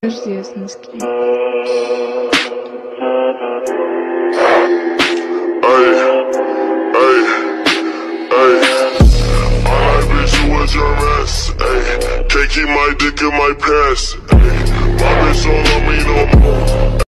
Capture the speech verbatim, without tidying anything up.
diyorsunuz ki? Ay, ay, ay. All I bitch you was your ass. Ay, can't keep my dick in my pants. Ay, my bitch don't love me no more.